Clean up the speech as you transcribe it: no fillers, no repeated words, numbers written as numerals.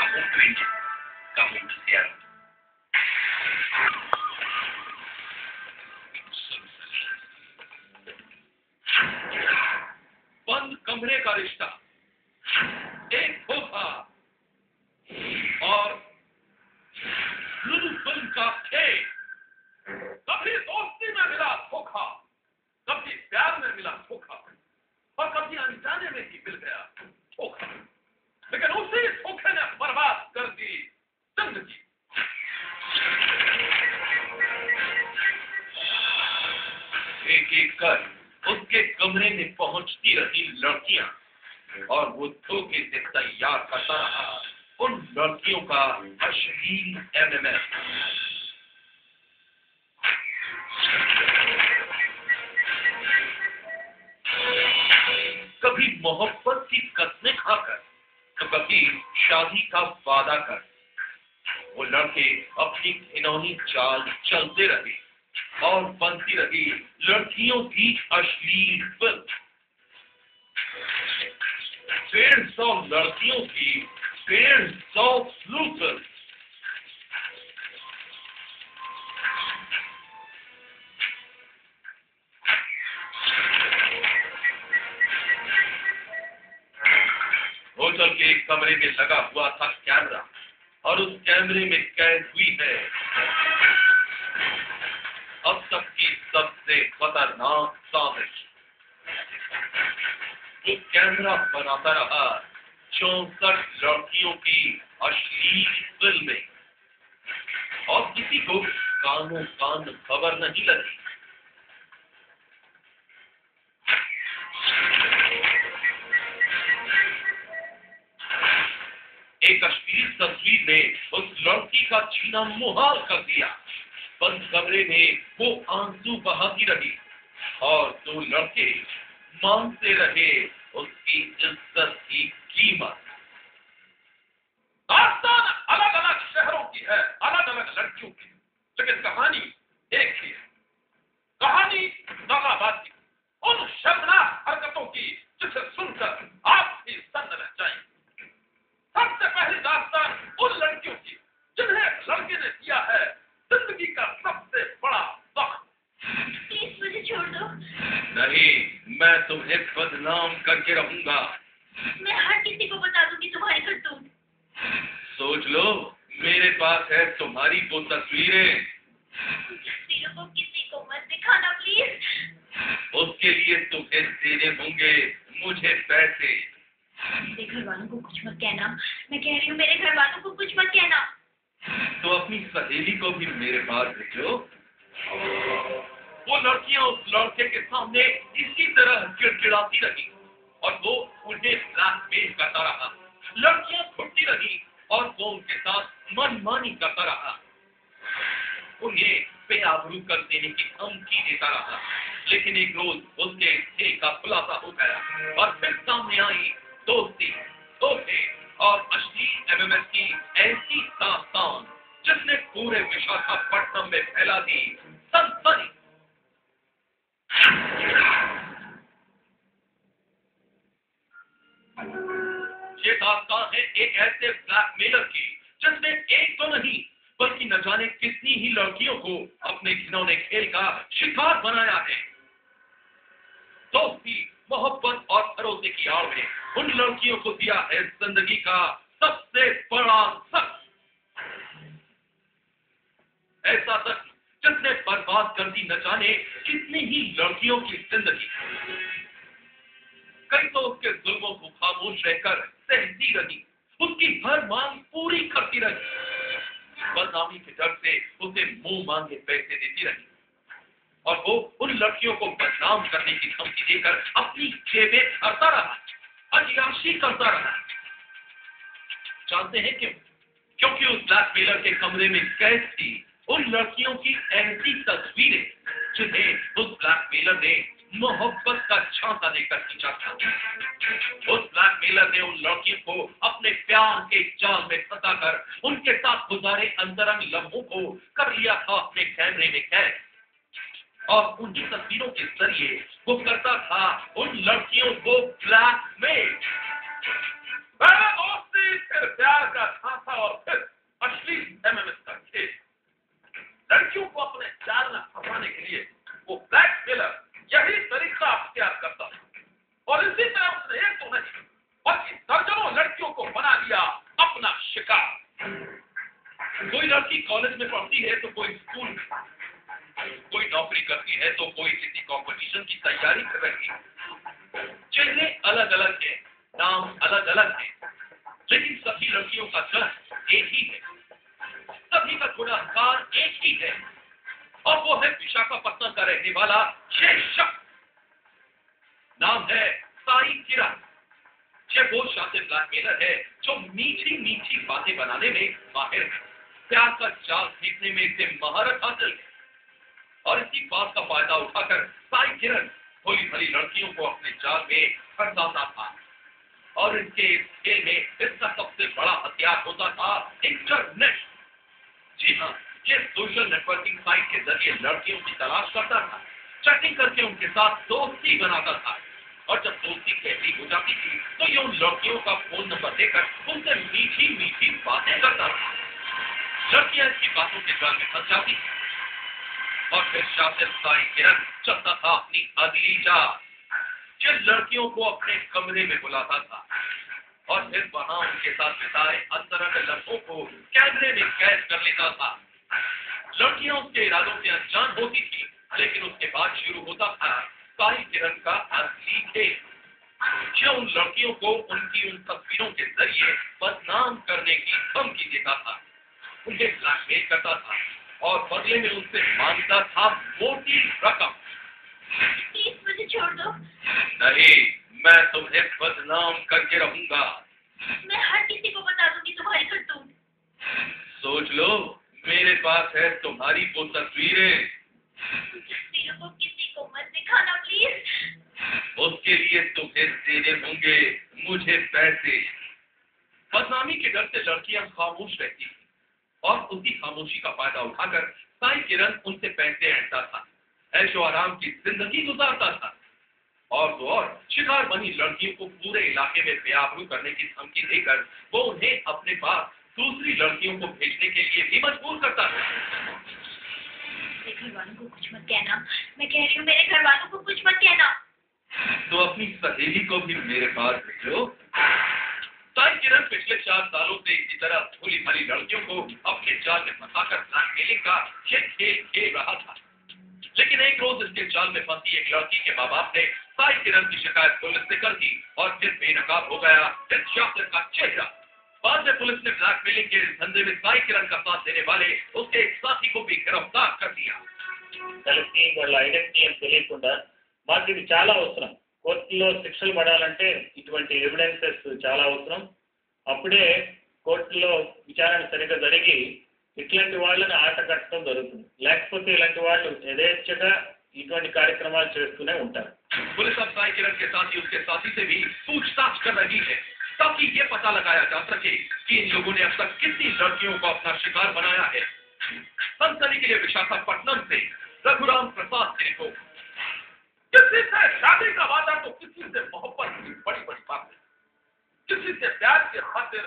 um crente, caminho do céu. बंद कमरे का रिश्ता, एक धोखा और फिल्म का खेल। कभी दोस्ती में मिला धोखा, कभी प्यार में मिला धोखा और कभी अनजाने में ही मिल गया धोखा। लेकिन उसी धोखे ने बर्बाद कर दी जिंदगी। एक एक कर उसके कमरे में पहुंचती रही लड़कियां और वो धोखे से तैयार करता रहा उन लड़कियों का अश्लील एमएमएस। कभी मोहब्बत की कस्में खाकर तो कभी शादी का वादा कर वो लड़के अपनी घिनौनी चाल चलते रहे और बनती रही लड़कियों की अश्लील फिल्म। 150 लड़कियों की 150 फ्लूफिल्म। होटल के एक कमरे में लगा हुआ था कैमरा और उस कैमरे में कैद हुई है अब तक की सबसे खतरनाक साजिश। वो कैमरा बनाता रहा 64 लड़कियों की अश्लील फिल्में और किसी को कानों कान खबर नहीं लगी। एक अश्लील तस्वीर ने उस लड़की का जीना मुहाल कर दिया। बंद कमरे में वो आंसू बहाती रही और 2 लड़के मांगते रहे उसकी इज्जत की कीमत। दास्तान अलग अलग शहरों की है, अलग अलग लड़कियों की, लेकिन कहानी एक ही है। कहानी दगाबाज की, उन शर्मनाक हरकतों की जिसे सुनकर आप भी सन्न रह जाएंगे। सबसे पहली दास्तान उन लड़कियों की जिन्हें लड़के ने दिया है जिंदगी का सबसे बड़ा वक्त। प्लीज मुझे छोड़ दो। नहीं, मैं तुम्हें बदनाम करके रहूंगा। मैं हर किसी को बता दूंगी तुम्हारी करतूत। सोच लो, मेरे पास है तुम्हारी वो तस्वीरें। तस्वीरों को किसी को मत दिखाना प्लीज। उसके लिए तुम्हें देने होंगे मुझे पैसे। मेरे घर वालों को कुछ मत कहना। मैं कह रही हूँ मेरे घर वालों को कुछ मत कहना। तो अपनी सहेली को भी मेरे पास भेजो। वो लड़कियां उस लड़के के सामने इसी तरह चिड़चिड़ाती रही और वो उन्हें ब्लैकमेल करता रहा। लड़कियां छुट्टी रही और वो उनके साथ मनमानी करता रहा। उन्हें बेआबरू कर देने की धमकी देता रहा। लेकिन एक रोज उसके खेल का खुलासा हो गया और फिर सामने आई दोस्ती, धोखे और अश्लील एमएमएस की ऐसी दास्तान जिसने पूरे विशाखापट्टनम में फैला दी सनसनी। ये दास्तान है एक ऐसे ब्लैकमेलर की जिसने एक तो नहीं बल्कि न जाने कितनी ही लड़कियों को अपने घिनौने खेल का शिकार बनाया है। दोस्ती, मोहब्बत और भरोसे की आड़ में उन लड़कियों को दिया है जिंदगी का सबसे बड़ा सच। ऐसा सच जिसने बर्बाद कर दी न जाने कितनी ही लड़कियों की जिंदगी। कई तो उसके जुल्मों को खामोश रहकर सहती रही, उसकी हर मांग पूरी करती रही। बदनामी के डर से उसे मुंह मांगे पैसे देती रही और वो उन लड़कियों को बदनाम करने की धमकी देकर अपनी जेबें भरता रहा, अय्याशी करता रहा। जानते हैं क्यों? क्योंकि उस ब्लैकमेलर के कमरे में कैद थी उन लड़कियों की ऐसी तस्वीरें जिन्हें उस ब्लैकमेलर ने मोहब्बत का झांसा देकर खींचा था। उस ब्लैकमेलर ने उन लड़कियों को अपने प्यार के जाल में फंसाकर उनके साथ गुजारे अंतरंग लम्हों को कर लिया था अपने कैमरे में कैद और उन्हीं तस्वीरों के जरिए वो करता था उन लड़कियों को ब्लैकमेल। दोस्ती फिर प्यार का कॉलेज में पढ़ती है तो कोई स्कूल में, कोई नौकरी करती है तो कोई किसी कंपटीशन की तैयारी कर रही है। चेहरे अलग अलग हैं, नाम अलग अलग हैं, लेकिन सभी लड़कियों का जन्म एक ही है, सभी का गुणाकार एक ही है, और वो है विशाखापट्टनम का रहने वाला ये शख्स। नाम है साई किरण। ये वो शातिर ब्लैकमेलर है जो मीठी मीठी बातें बनाने में माहिर है, प्यार का जाल फेंकने में इसे महारत हासिल है, और इसी बात का फायदा उठाकर साई किरण भोली भली लड़कियों को अपने जाल में फंसाता था। और इनके इस खेल में इसका सबसे बड़ा हथियार होता था इंटरनेट। जी हाँ, ये सोशल नेटवर्किंग साइट के जरिए लड़कियों की तलाश करता था, चैटिंग करके उनके साथ दोस्ती बनाता था, और जब दोस्ती गहरी हो जाती थी तो ये उन लड़कियों का फोन नंबर देकर उनसे मीठी मीठी बातें करता था। लड़कियां इसकी बातों के जाल में फंस जाती थी, और फिर शातिर साई किरण चलता था अपनी अगली चाल। ये लड़कियों को अपने कमरे में बुलाता था, और फिर वहां उनके साथ बिताए अंतरंग लम्हों को कैमरे में कैद कर लेता था। लड़कियां उसके इरादों से अनजान होती थी, लेकिन उसके बाद शुरू होता था साई किरण का असली खेल। जो उन लड़कियों को उनकी उन तस्वीरों के जरिए बदनाम करने की धमकी देता था, उन्हें ब्लैकमेल करता था, और बदले में उनसे मांगता था मोटी रकम। प्लीज मुझे छोड़ दो। नहीं, मैं तुम्हें बदनाम करके रहूंगा। मैं हर किसी को बता दूंगी तुम्हारी करतूत। सोच लो, मेरे पास है तुम्हारी वो तस्वीरें। तस्वीरों को किसी को मत दिखाना प्लीज। उसके लिए तुम्हें देने होंगे मुझे पैसे। बदनामी के डर से लड़कियां खामोश रहती थी, और उसी खामोशी का फायदा उठाकर साई किरण उनसे पैसे ऐंठता था, ऐशो आराम की जिंदगी गुजारता था। और तो और शिकार बनी लड़कियों को पूरे इलाके में बेआबरू करने की धमकी देकर वो उन्हें अपने पास दूसरी लड़कियों को भेजने के लिए भी मजबूर करता था। मेरे घर वालों को कुछ मत कहना, मैं कह रही हूँ मेरे घर वालों को कुछ मत कहना। तो अपनी सहेली को भी मेरे पास भेजो। साई किरण पिछले 4 सालों से इसी तरह भोली भाली लड़कियों को अपने जाल में फंसाकर ब्लैकमेलिंग का ये खेल खेल रहा था। लेकिन एक रोज इसके जाल में फंसी एक लड़की के माँ बाप ने साई किरण की शिकायत पुलिस से कर दी, और फिर बेनकाब हो गया इस शातिर का चेहरा। बाद में पुलिस ने ब्लैकमेलिंग के इस धंधे में साई किरण का साथ देने वाले उसके एक साथी को भी गिरफ्तार कर दिया। కలిసి వాళ్ళ ఐడెంటిటీ అని తెలియకుండా మాకు ఇది చాలా అవసరం. కోర్టులో శిక్షలు పడాలంటే ఇటువంటి ఎవిడెన్సెస్ చాలా అవసరం. అప్పుడే కోర్టులో విచారణ సరిగ్గా జరిగి ఇట్లాంటి వాళ్ళని ఆట కట్టడం జరుగుతుంది. లేకపోతే ఇలాంటి వాళ్ళు యథేచ్ఛగా ఇటువంటి కార్యక్రమాలు చేస్తూనే ఉంటారు. पुलिस अब साई किरण के साथ ही उसके साथी से भी पूछताछ कर रही है, ताकि ये पता लगाया जा सके कि इन लोगों ने अब तक कितनी लड़कियों को अपना शिकार बनाया है। सनसनी के लिए विशाखापट्टनम से रघुराम प्रसाद की रिपोर्ट। किसी से शादी का वादा तो किसी से मोहब्बत की बड़ी बड़ी बात है, किसी से प्यार के खातिर